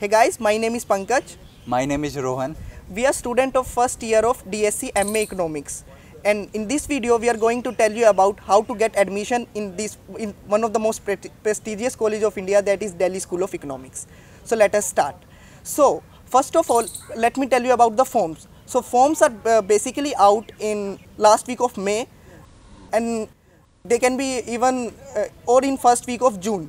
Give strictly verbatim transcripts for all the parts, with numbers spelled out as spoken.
Hey guys, my name is Pankaj. My name is Rohan. We are student of first year of D S C M A Economics, and in this video we are going to tell you about how to get admission in this in one of the most pre prestigious college of India, that is Delhi School of Economics. So let us start. So first of all, let me tell you about the forms. So forms are uh, basically out in last week of May, and they can be even uh, or in first week of June.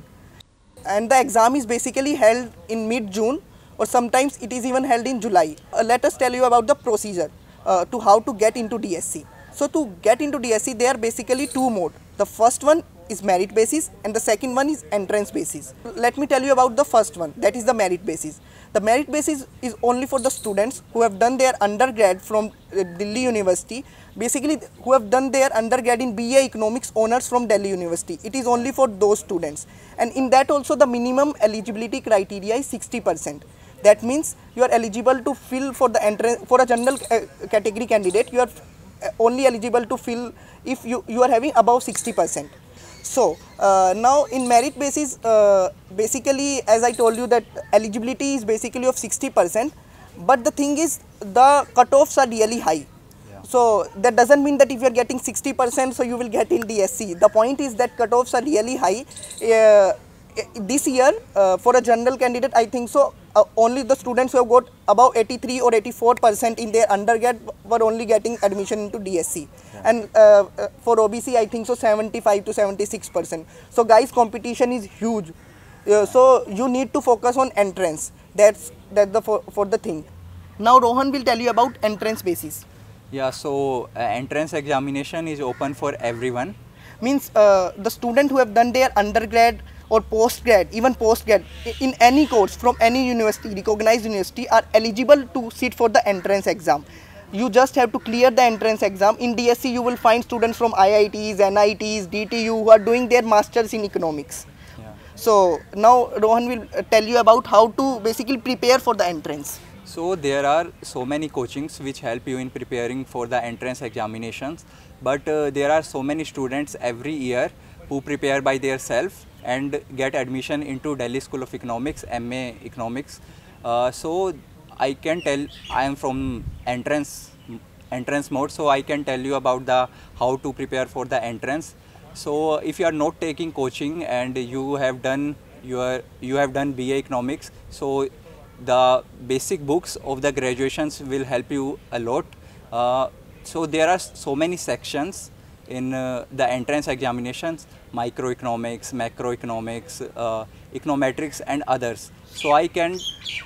And the exam is basically held in mid-June, or sometimes it is even held in July. Uh, let us tell you about the procedure uh, to how to get into D S C. So to get into D S C, there are basically two modes. The first one is merit basis and the second one is entrance basis. Let me tell you about the first one, that is the merit basis. The merit basis is only for the students who have done their undergrad from uh, Delhi University, basically who have done their undergrad in B A Economics Honors from Delhi University. It is only for those students, and in that also the minimum eligibility criteria is sixty percent. That means you are eligible to fill for the entrance for a general uh, category candidate. You are uh, only eligible to fill if you, you are having above sixty percent. So uh, now in merit basis, uh, basically as I told you that eligibility is basically of sixty percent, but the thing is the cutoffs are really high. Yeah. So that doesn't mean that if you are getting sixty percent, so you will get in D S C. The point is that cutoffs are really high. Uh, this year uh, for a general candidate, I think so uh, only the students who have got above eighty-three or eighty-four percent in their undergrad were only getting admission into D S C. Yeah. And uh, uh, for O B C, I think so seventy-five to seventy-six percent. So guys, competition is huge. Uh, so you need to focus on entrance. That's that's the for, for the thing. Now Rohan will tell you about entrance basis. Yeah, so uh, entrance examination is open for everyone. Means uh, the student who have done their undergrad or postgrad, even postgrad in any course from any university, recognized university, are eligible to sit for the entrance exam. You just have to clear the entrance exam. In D S C you will find students from I I Ts, N I Ts, D T U who are doing their masters in economics. Yeah. So now Rohan will tell you about how to basically prepare for the entrance. So there are so many coachings which help you in preparing for the entrance examinations, but uh, there are so many students every year who prepare by themselves and get admission into Delhi School of Economics, M A Economics. Uh, so I can tell, I am from entrance entrance mode, so I can tell you about the how to prepare for the entrance. So if you are not taking coaching and you have done your you have done B A Economics, so the basic books of the graduations will help you a lot. Uh, so there are so many sections in uh, the entrance examinations: microeconomics, macroeconomics, uh, econometrics and others. So I can,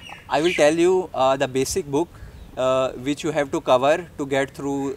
I will tell you uh, the basic book uh, which you have to cover to get through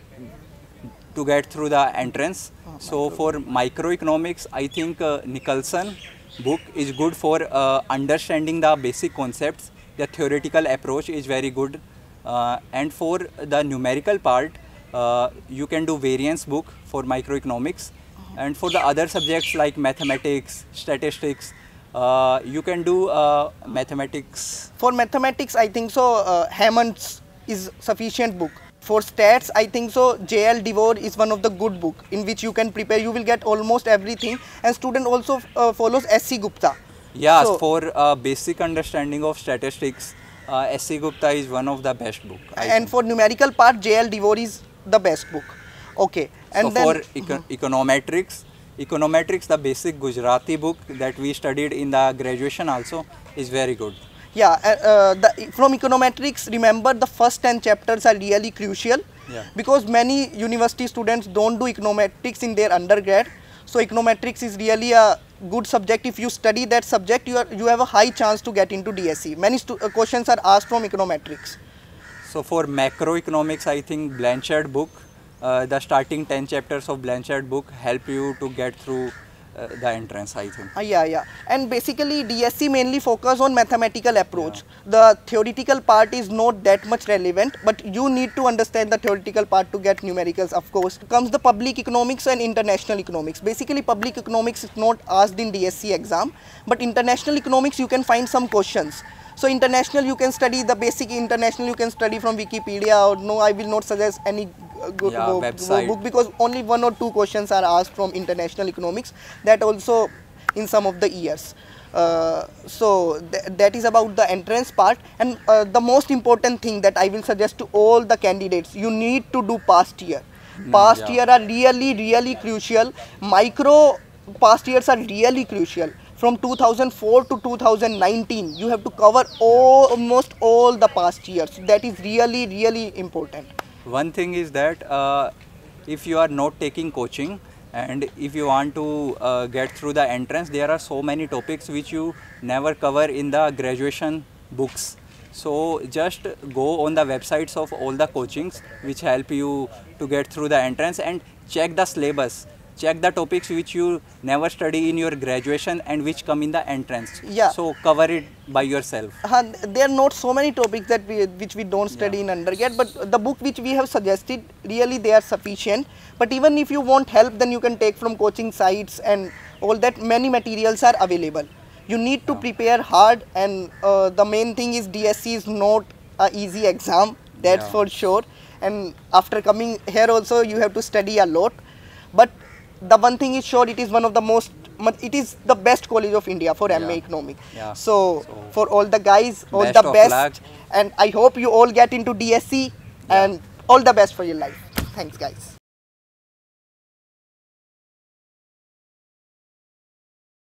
to get through the entrance. Oh, so for microeconomics, I think uh, Nicholson book is good for uh, understanding the basic concepts. The theoretical approach is very good, uh, and for the numerical part, uh, you can do variance book for microeconomics, and for the other subjects like mathematics, statistics, uh, you can do uh, mathematics. For mathematics, I think so uh, Hammond's is sufficient book. For stats, I think so J L DeVore is one of the good book in which you can prepare. You will get almost everything, and student also uh, follows S C Gupta. Yeah, so, for uh, basic understanding of statistics, uh, S C Gupta is one of the best book. I and think. For numerical part, J L DeVore is the best book. Okay. And so then, for eco mm-hmm. econometrics, econometrics, the basic Gujarati book that we studied in the graduation also is very good. Yeah, uh, the, from econometrics, remember the first ten chapters are really crucial. Yeah. Because many university students don't do econometrics in their undergrad. So econometrics is really a good subject. If you study that subject, you are you have a high chance to get into D S C. Many uh, questions are asked from econometrics. So for macroeconomics, I think Blanchard book, uh, the starting ten chapters of Blanchard book help you to get through uh, the entrance, I think. Uh, yeah, yeah. And basically D S C mainly focus on mathematical approach. Yeah. The theoretical part is not that much relevant, but you need to understand the theoretical part to get numericals, of course. Comes the public economics and international economics. Basically public economics is not asked in D S C exam, but international economics you can find some questions. So international you can study the basic international you can study from Wikipedia, or no, I will not suggest any uh, go, yeah, go, go book, because only one or two questions are asked from international economics, that also in some of the years. Uh, so th that is about the entrance part, and uh, the most important thing that I will suggest to all the candidates, you need to do past year. Past yeah. year are really really crucial. Micro past years are really crucial. From two thousand four to two thousand nineteen, you have to cover all, almost all the past years. That is really really important. One thing is that uh, if you are not taking coaching and if you want to uh, get through the entrance, there are so many topics which you never cover in the graduation books. So just go on the websites of all the coachings which help you to get through the entrance and check the syllabus. Check the topics which you never study in your graduation and which come in the entrance. Yeah. So cover it by yourself. Uh, there are not so many topics that we which we don't study Yeah. in undergrad, but the book which we have suggested, really they are sufficient. But even if you want help, then you can take from coaching sites and all that. Many materials are available. You need to prepare hard, and uh, the main thing is D S C is not a easy exam, that's Yeah. for sure. And after coming here also, you have to study a lot. But the one thing is sure, it is one of the most, it is the best college of India for M A Yeah. Economics. Yeah. So, So, for all the guys, all best the of best, luck. and I hope you all get into D S C, Yeah. and all the best for your life. Thanks guys.